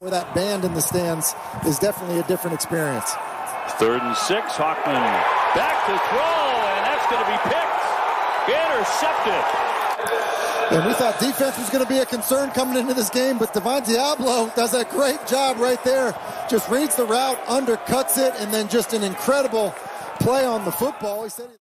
Where that band in the stands is definitely a different experience. 3rd and 6, Hockman back to throw, and that's going to be picked. Intercepted. And we thought defense was going to be a concern coming into this game, but Deablo does a great job right there. Just reads the route, undercuts it, and then just an incredible play on the football. He said